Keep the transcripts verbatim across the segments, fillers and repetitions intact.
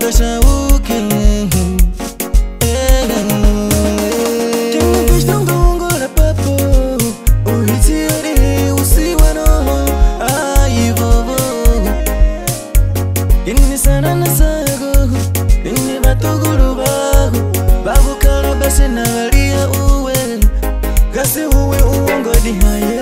ngashauke. Kasi uwe uongo di haye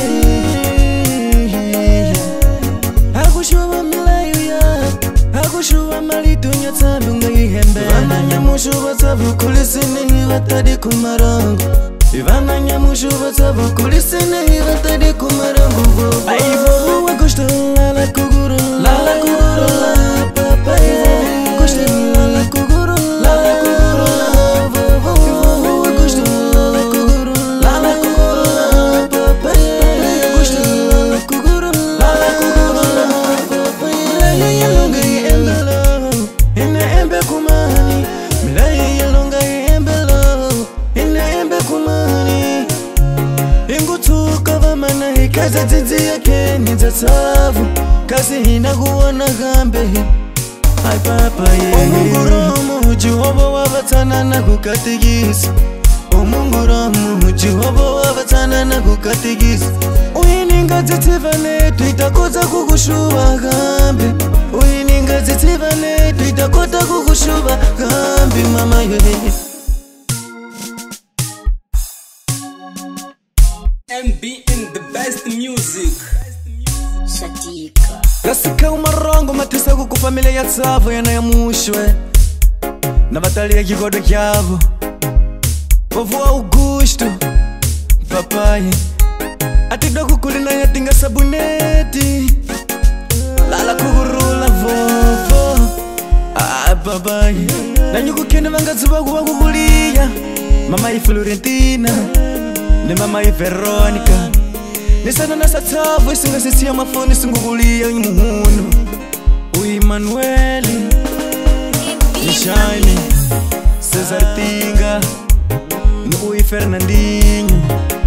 Hakushuwa milayu ya Hakushuwa mali dunya tabi ngayihembe Ivana nyamushuwa tabu kulisini hiva tadi kumarangu Ivana nyamushuwa tabu kulisini hiva tadi kumarangu Aivo uwe gushtu lala kuguru Lala kuguru la papa Ivo gushtu lala kuguru Lala kuguru la vovo Ivo uwe gushtu lala kuguru Lala kuguru la papa Ivo gushtu lala kuguru Lala kuguru la papa Milaya yalonga iembelo Ina embe kumani Milaya yalonga iembelo Ina embe kumani Ingutuka vamana hikaza tinzi yake nitatavu Kasi hina kuona gambe Hai papa ye Omunguramu Jihobo wabatana na kukatigisi Omunguramu Jihobo wabatana na kukatigisi Uyininga zitivane Tuitakota kukushuba gambe Uyininga zitivane Tuitakota kukushuba gambe mama ye M B in the best music. Shatika Gasika umarongo matisa kuku familia ya tsavo yana ya mushwe Na batali ya kigodo kyavo Povu wa Augusto Papaye Atidwa kukulina ya tinga sabuneti Lala kugurula vovo Ah papaye Na nyuku kene vangazuba kuwa kukulia Mama i Florentina Ne mama i Veronica Nisana na satavu isinga sisi ya mafoni singugulia umuhunu Ui Manueli Nishaini Cesar Tinga Ui Fernandinho